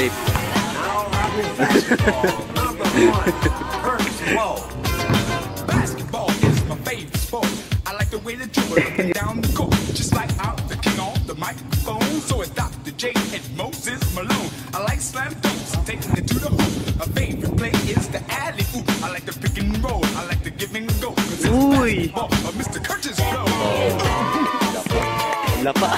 vape. Basketball is my favorite sport. I like the way they dribble up and down the court. Just like I'm the king on the microphone. So it's Dr. J and Moses Malone. I like slam dunks, taking it to the hoop. My favorite play is the alley-oop. I like the pick and roll. I like the give and go. 'Cause it's basketball, Mr. Curtis Blow. Lapa.